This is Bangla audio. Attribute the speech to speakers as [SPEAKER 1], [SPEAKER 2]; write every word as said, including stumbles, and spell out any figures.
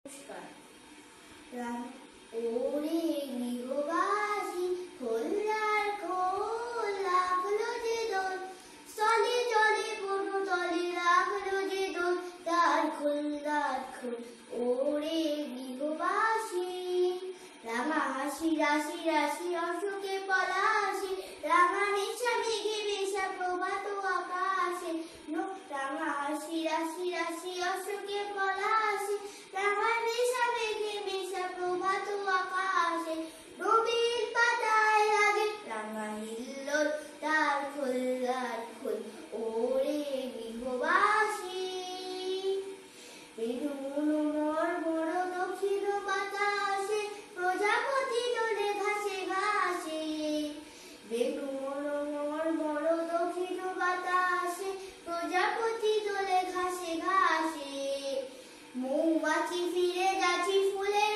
[SPEAKER 1] রাম ওরে গৃহবাসী খোলার খোল রাখলো যে দোল স্থলে জলে পূর্ণ তলে রাখলো যে দোল তার খোলার খোল ওরে গৃহবাসী রাঙা হাসি রাশি রাশি অশোকে পলাশি রাঙা নেশা মেঘে বেশা প্রভাত আকাশে রাঙা হাসি রাশি রাশি অশোকে পলাশি রাঙা নেশা মেঘে বেশা প্রভাত আকাশে নবীন পাতায় লাগে রাঙা হিল্লোল তার খোলার খোল ওরে গৃহবাসী বেনু মনোমর বড় দক্ষিণ বাতাসে প্রজাপতি দোলে ঘাসে ঘাসে বেনু মনোমর বড় দক্ষিণ বাতাসে প্রজাপতি দোলে ঘাসে ঘাসে মৌমাছি ফিরে যাচ্ছি ফুলে